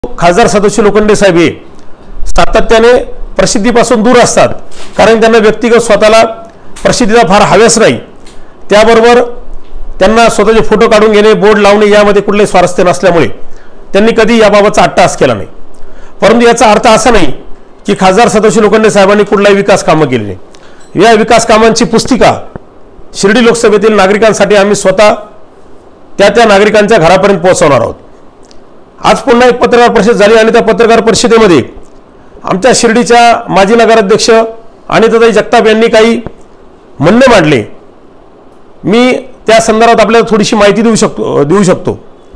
खासदार सदाशिव लोखंडे साहेब हे सातत्याने प्रसिद्धीपासून दूर असतात, कारण त्यांना व्यक्तिगत स्वतःला प्रसिद्धीचा फार हव्यास नाही। त्याबरोबर त्यांना स्वतःचे फोटो काढून घेणे, बोर्ड लावणे यामध्ये कुठलेही स्वारस्य नसल्यामुळे त्यांनी कधी याबाबतचा अट्टहास केला नाही। परंतु याचा अर्थ असा नाही की खासदार सदाशिव लोखंडे साहेबांनी कुठलाही विकास कामं केली नाही। या विकास कामांची पुस्तिका शिर्डी लोकसभेतील नागरिकांसाठी आम्ही स्वतः त्या नागरिकांच्या घरापर्यंत पोहोचवणार आहोत। आज पुन्हा एक पत्रकार परिषद झाली आणि त्या पत्रकार परिषदेमध्ये आमच्या शिर्डीच्या माजी नगराध्यक्ष अनिताताई जगताप यांनी काही म्हणणे मांडले। मी त्या संदर्भात आपल्याला थोडीशी माहिती देऊ शकतो।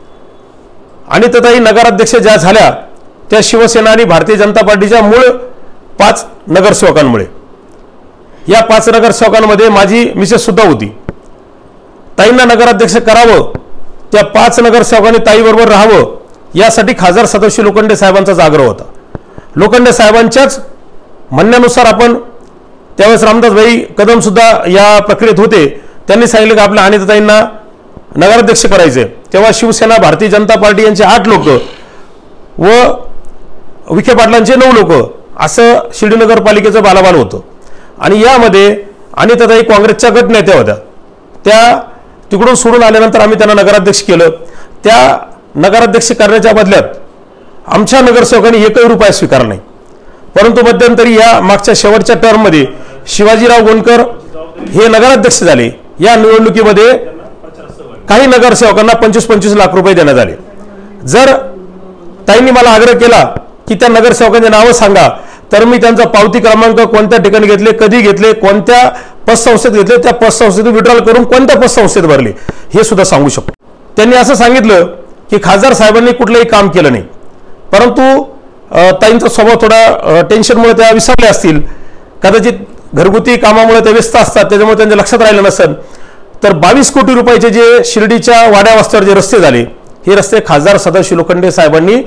अनिताताई नगराध्यक्ष ज्या झाल्या त्या शिवसेना आणि भारतीय जनता पार्टीच्या मूळ 5 नगरसेवकांमुळे। या 5 नगरसेवकांमध्ये माझी मिसेस सुद्धा होती। ताईंना नगराध्यक्ष करावं, त्या 5 नगरसेवकांनी ताईबरोबर राहावं यासाठी खासदार सदाशिव लोखंडे साहेबांचा आग्रह होता। लोखंडे साहेबांच्याच म्हणण्यानुसार आपण त्यावेळेस रामदासभाई कदम सुद्धा या प्रक्रियेत होते। त्यांनी सांगितलं की आपल्या अनिताताईंना नगराध्यक्ष करायचे। तेव्हा शिवसेना, भारतीय जनता पार्टी यांचे 8 लोक व विखे पाटलांचे 9 लोक असं शिर्डी नगरपालिकेचं बालाबाल होतं। आणि यामध्ये अनिताताई काँग्रेसच्या गट नेत्या होत्या। त्या तिकडून सोडून आल्यानंतर आम्ही त्यांना नगराध्यक्ष केलं। त्या नगराध्यक्ष करण्याच्या बदल्यात आमच्या नगरसेवकांनी 1 रुपया स्वीकारला नाही। परंतु मध्यंतरी या मागच्या शेवटच्या टर्ममध्ये शिवाजीराव गोंडकर हे नगराध्यक्ष झाले। या निवडणुकीमध्ये काही नगरसेवकांना 25-25 लाख रुपये देण्यात आले। जर ताईंनी मला आग्रह केला की त्या नगरसेवकांचे नावं सांगा, तर मी त्यांचा पावती क्रमांक, कोणत्या ठिकाणी घेतले, कधी घेतले, कोणत्या पतसंस्थेत घेतले, त्या पतसंस्थेतून विड्रॉल करून कोणत्या पतसंस्थेत भरले हे सुद्धा सांगू शकतो। त्यांनी असं सांगितलं की खासदार साहेबांनी कुठलंही काम केलं नाही। परंतु ताईंचा स्वभाव थोडा टेन्शनमुळे त्या विसरल्या असतील, कदाचित घरगुती कामामुळे ते व्यस्त असतात, त्याच्यामुळे त्यांच्या लक्षात राहिलं नसेल। तर 22 कोटी रुपयाचे जे शिर्डीच्या वाड्या वस्त्यावर जे रस्ते झाले, हे रस्ते खासदार सदाशिव लोखंडे साहेबांनी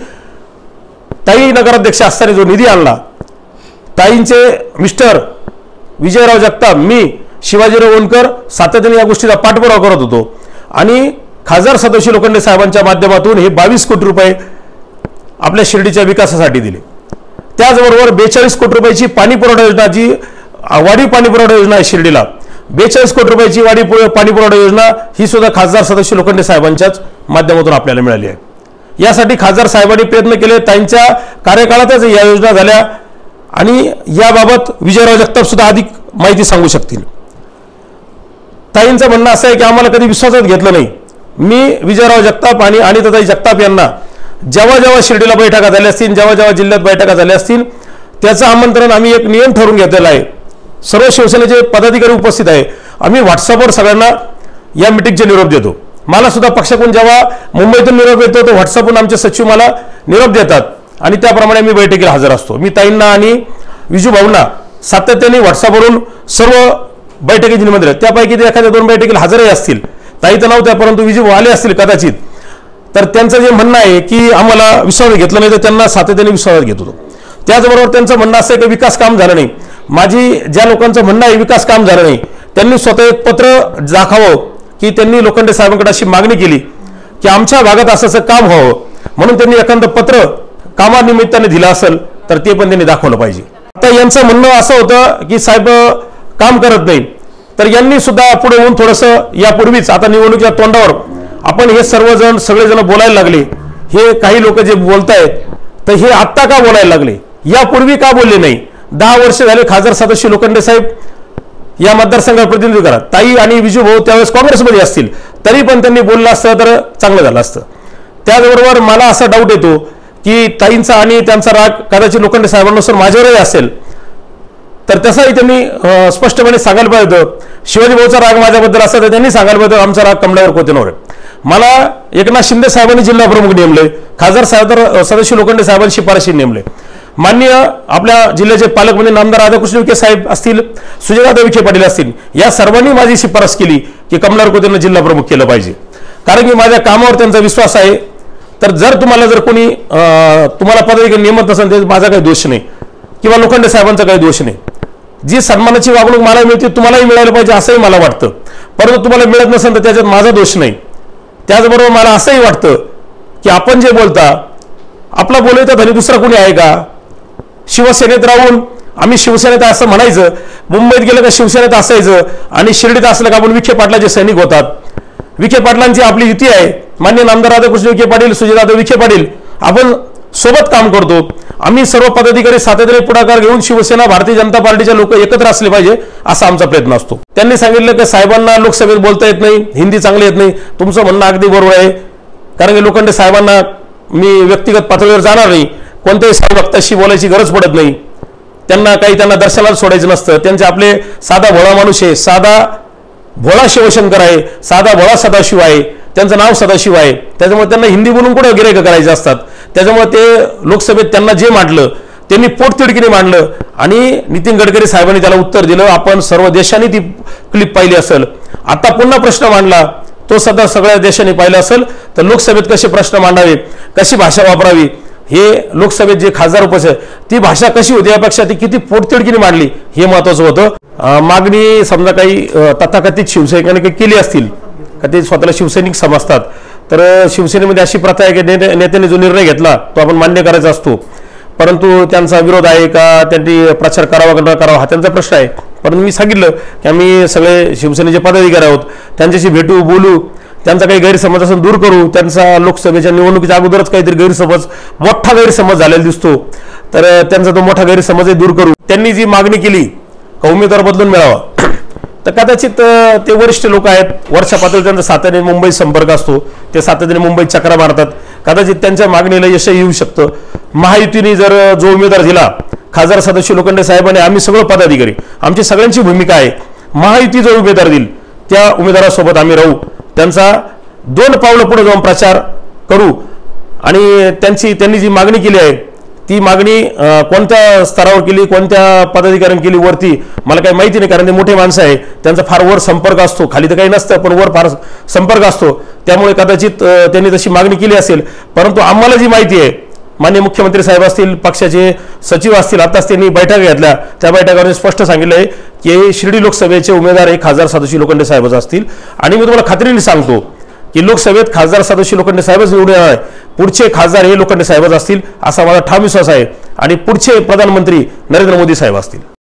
ताई नगराध्यक्ष असताना जो निधी आणला, ताईंचे मिस्टर विजयराव जगताप, मी शिवाजीराव गोंडकर सातत्याने या गोष्टीचा पाठपुरावा करत होतो आणि खासदार सदाशिव लोखंडे साहेबांच्या माध्यमातून हे 22 कोटी रुपये आपल्या शिर्डीच्या विकासासाठी दिले। त्याचबरोबर 42 कोटी रुपयाची पाणी पुरवठा योजना, जी वाढीव पाणी पुरवठा योजना आहे शिर्डीला, 42 कोटी रुपयाची वाढीव पाणी पुरवठा योजना ही सुद्धा खासदार सदाशिव लोखंडे साहेबांच्याच माध्यमातून आपल्याला मिळाली आहे। यासाठी खासदार साहेबांनी प्रयत्न केले, त्यांच्या कार्यकाळातच या योजना झाल्या आणि याबाबत विजयराव जगताप सुद्धा अधिक माहिती सांगू शकतील। ताईंचं म्हणणं असं आहे की आम्हाला कधी विश्वासात घेतलं नाही। मी विजयराव जगताप आणि अनिताताई जगताप यांना जेव्हा शिर्डीला बैठका झाल्या असतील, जेव्हा जिल्ह्यात बैठका झाल्या असतील, त्याचं आमंत्रण आम्ही एक नियम ठरवून घेतलेला आहे। सर्व शिवसेनेचे पदाधिकारी उपस्थित आहे। आम्ही व्हॉट्सअपवर सगळ्यांना या मीटिंगचे निरोप देतो। मला सुद्धा पक्षाकडून जेव्हा मुंबईतून निरोप येतो तो व्हॉट्सअपवरून आमचे सचिव मला निरोप देतात आणि त्याप्रमाणे मी बैठकीला हजर असतो। मी ताईंना आणि विजू भाऊंना सातत्याने व्हॉट्सअपवरून सर्व बैठकीची निमंत्रण, त्यापैकी ते एखाद्या 2 बैठकीला हजरही असतील। ताईचं नाव त्या, परंतु विजू भाऊ आले असतील कदाचित। तर त्यांचं जे म्हणणं आहे की आम्हाला विश्वासात घेतलं नाही, तर त्यांना सातत्याने विश्वासात घेत होतो। त्याचबरोबर त्यांचं म्हणणं असं आहे की विकास काम झालं नाही। माझी ज्या लोकांचं म्हणणं आहे विकास काम झालं नाही, त्यांनी स्वतः एक पत्र दाखवावं की त्यांनी लोखंडे साहेबांकडे अशी मागणी केली की आमच्या भागात असं काम व्हावं, म्हणून त्यांनी एखादं पत्र कामानिमित्ताने दिलं असेल तर ते पण त्यांनी दाखवलं पाहिजे। आता यांचं म्हणणं असं होतं की साहेब काम करत नाही, तर यांनी सुद्धा पुढे येऊन थोडंसं यापूर्वीच, आता निवडणुकीच्या तोंडावर आपण हे सगळेजण बोलायला लागले। हे काही लोक जे बोलतायत तर हे आत्ता का बोलायला लागले, यापूर्वी का बोलले नाही? 10 वर्ष झाले खासदार सदाशिव लोखंडे साहेब या मतदारसंघात प्रतिनिधित्व करतात। ताई आणि विजू भाऊ त्यावेळेस काँग्रेसमध्ये असतील, तरी पण त्यांनी बोललं असतं तर चांगलं झालं असतं। त्याचबरोबर मला असा डाऊट येतो की ताईंचा आणि त्यांचा राग कदाचित लोखंडे साहेबांनुसार माझ्यावरही असेल, तर तसाही त्यांनी स्पष्टपणे सांगायला पाहिजे होतं। शिवाजी भाऊचा राग माझ्याबद्दल असता तर त्यांनी सांगायला पाहिजे आमचा राग कमलावर कोतेनवर आहे। मला एकनाथ शिंदे साहेबांनी जिल्हा प्रमुख नेमले, खासदार सदाशिव लोखंडे साहेबांनी शिफारशी नेमले। माननीय आपल्या जिल्ह्याचे पालकमंत्री नामदार राधाकृष्ण विखे साहेब असतील, सुजयदादा विखे पाटील असतील, या सर्वांनी माझी शिफारस केली की कमलावर कोतेंना जिल्हा प्रमुख केलं पाहिजे, कारण की माझ्या कामावर त्यांचा विश्वास आहे। तर जर कोणी तुम्हाला पदाधिकारी नियमत नसेल तर माझा काही दोष नाही किंवा लोखंडे साहेबांचा काही दोष नाही। जी सन्मानाची वागणूक मला मिळते तुम्हालाही मिळायला पाहिजे असंही मला वाटतं, परंतु तुम्हाला मिळत नसेल तर त्याच्यात माझा दोष नाही। त्याचबरोबर मला असंही वाटतं की आपण जे बोलता आपला बोलायचा धनी दुसरा कोणी आहे का? शिवसेनेत राहून आम्ही शिवसेनेत असं म्हणायचं, मुंबईत गेलं का शिवसेनेत असायचं, आणि शिर्डीत असलं का आपण विखे पाटलाचे सैनिक होतात. विखे पाटलांची आपली युती आहे, मान्य नामदार राधाकृष्ण विखे पाटील, सुजयदादा विखे पाटील, आपण सोबत काम करतो. आम्ही सर्व पदाधिकारी सातत्याने पुढाकार घेऊन शिवसेना भारतीय जनता पार्टीचे लोक एकत्र असले पाहिजे असा आमचा प्रयत्न असतो. त्यांनी सांगितलं की साहेबांना लोकसभेत बोलता येत नाही, हिंदी चांगली येत नाही. तुमचं म्हणणं अगदी बरोबर आहे, कारण की लोखंडे साहेबांना मी व्यक्तिगत पातळीवर जाणार नाही, कोणत्याही साहेब भक्ताशी बोलायची गरज पडत नाही. त्यांना दर्शनाला सोडायचं नसतं. त्यांचे आपले साधा भोळा माणूस आहे, साधा भोळा शिवशंकर आहे, साधा भोळा सदाशिव आहे, त्यांचं नाव सदाशिव आहे. त्याच्यामुळे त्यांना हिंदी बोलून कुठं गिऱ्हाईक करायचे असतात. त्याच्यामुळे ते लोकसभेत त्यांना जे मांडलं त्यांनी पोटतिडकीने मांडलं, आणि नितीन गडकरी साहेबांनी त्याला उत्तर दिलं. आपण सर्व देशांनी ती क्लिप पाहिली असेल. आता पुन्हा प्रश्न मांडला, तो सध्या सगळ्या देशांनी पाहिला असेल. तर लोकसभेत कसे प्रश्न मांडावे, कशी भाषा वापरावी, हे लोकसभेत जे खासदार उपस्थित ती भाषा कशी होती यापेक्षा ती किती पोटतिडकीने मांडली हे महत्वाचं होतं. मागणी समजा काही तथाकथित शिवसैनिकांनी केली असतील का ते स्वतःला शिवसैनिक समजतात, तर शिवसेनेमध्ये अशी प्रथा आहे की नेत्याने जो निर्णय घेतला तो आपण मान्य करायचा असतो. परंतु त्यांचा विरोध आहे का, त्यांनी प्रचार करावा का न करावा हा त्यांचा प्रश्न आहे. परंतु मी सांगितलं की आम्ही सगळे शिवसेनेचे पदाधिकारी आहोत, त्यांच्याशी भेटू, बोलू, त्यांचा काही गैरसमज असेल दूर करू. त्यांचा लोकसभेच्या निवडणुकीच्या अगोदरच काहीतरी मोठा गैरसमज झालेला दिसतो, तर त्यांचा तो मोठा गैरसमज दूर करू. त्यांनी जी मागणी केली का उमेदवार बदलून मिळावा, तर कदाचित ते वरिष्ठ लोक आहेत, वरच्या पातळीवर त्यांचा सातत्याने मुंबईत संपर्क असतो, ते सातत्याने मुंबईत चक्रा मारतात. कदाचित त्यांच्या मागणीला यश येऊ शकतं. महायुतीने जर जो उमेदवार दिला, खासदार सदाशिव लोखंडे साहेबांनी, आम्ही सगळं पदाधिकारी, आमची सगळ्यांची भूमिका आहे, महायुती जो उमेदवार देईल त्या उमेदवारासोबत आम्ही राहू, त्यांचा 2 पावलं पुढे जाऊन प्रचार करू. आणि त्यांनी जी मागणी केली आहे ती मागणी कोणत्या स्तरावर केली, कोणत्या पदाधिकाऱ्यांनी केली वरती मला काही माहिती नाही, कारण ते मोठे माणसं आहे, त्यांचा फार वर संपर्क असतो, खाली तर काही नसतं पण वर फार संपर्क असतो. त्यामुळे कदाचित त्यांनी तशी मागणी केली असेल. परंतु आम्हाला जी माहिती आहे, माननीय मुख्यमंत्री साहेब असतील, पक्षाचे सचिव असतील, आताच त्यांनी बैठक घेतल्या, त्या बैठकावर स्पष्ट सांगितलं आहे की शिर्डी लोकसभेचे उमेदवार हे खासदार सदाशिव लोखंडे साहेबच असतील. आणि मी तुम्हाला खात्रीने सांगतो की लोकसभेत खासदार सदाशिव लोखंडे साहेबच निवडून येणार आहे. पुढचे खासदार हे लोखंडे साहेबच असतील असा माझा ठाम विश्वास आहे, आणि पुढचे प्रधानमंत्री नरेंद्र मोदी साहेब असतील.